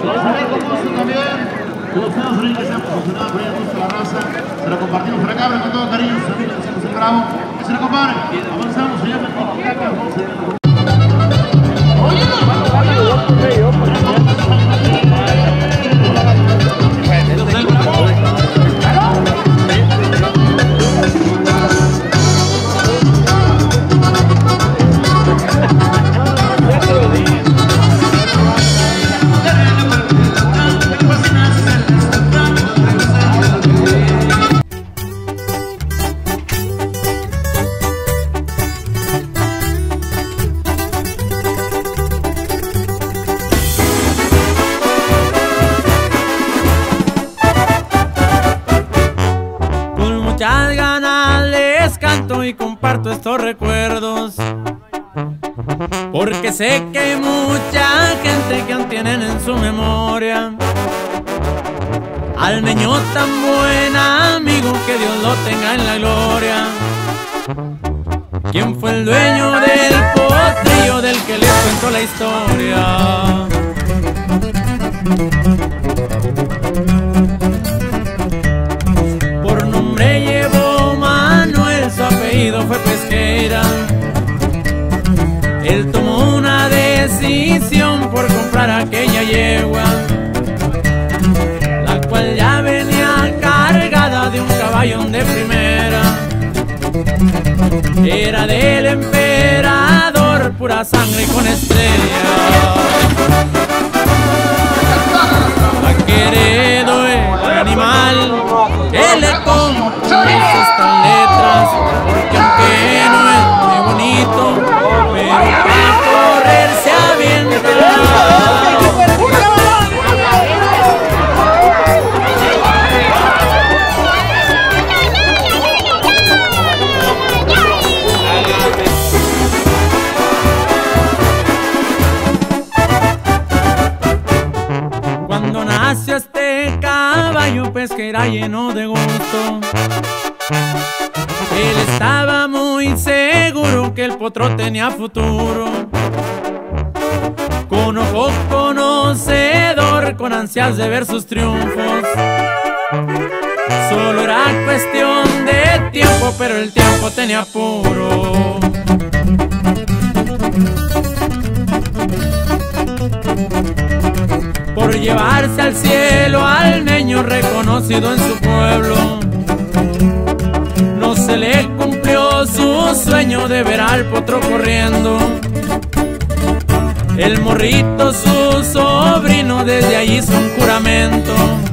Que se han posicionado por ahí el gusto de la raza, se lo compartimos por acá, pero con todo cariño, sus amigos, decimos el bravo, que se lo compadre, avanzamos allá con muchas ganas les canto y comparto estos recuerdos, porque sé que hay mucha gente que aún tienen en su memoria al Meño tan buen amigo, que Dios lo tenga en la gloria. ¿Quién fue el dueño del potrillo del que les cuento la historia? Por nombre llevó Manuel, su apellido fue Pesqueira. Él tomó una decisión por comprar aquella yegua, la cual ya venía cargada de un caballón de primera. Era del emperador, pura sangre con estrella. Querido el animal que le pongo estas letras, porque aunque no es muy bonito, pero para correr se avienta. Cuando nació este caballo, Pesqueira lleno de gusto, él estaba muy seguro que el potro tenía futuro. Con ojo conocedor, con ansias de ver sus triunfos, solo era cuestión de tiempo, pero el tiempo tenía apuro. Por llevarse al cielo al niño reconocido en su pueblo, no se le cumplió su sueño de ver al potro corriendo. El morrito, su sobrino, desde allí hizo un juramento,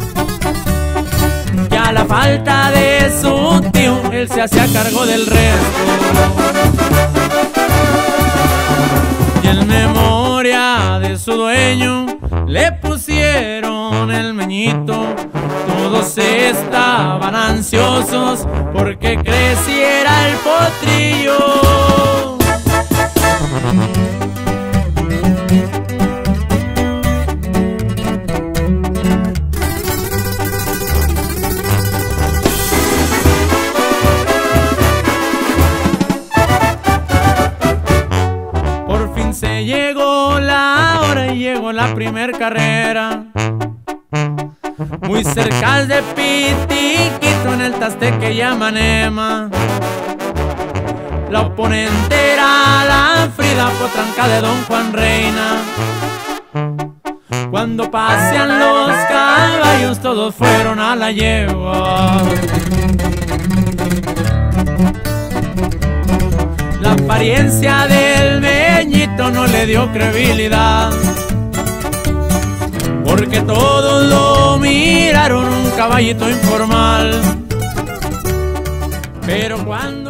que a la falta de su tío él se hacía cargo del resto. Y en memoria de su dueño le pusieron el Meñito. Todos estaban ansiosos porque creciera el potrillo. Por fin se llegó la hora y llegó la primer carrera, muy cerca de Pitiquito, en el Tasteque y Amanema. La oponente era la Frida Potranca de Don Juan Reina. Cuando pasean los caballos, todos fueron a la yegua. La apariencia del Meñito no le dio credibilidad, porque todos lo miraron un caballito informal. Pero cuando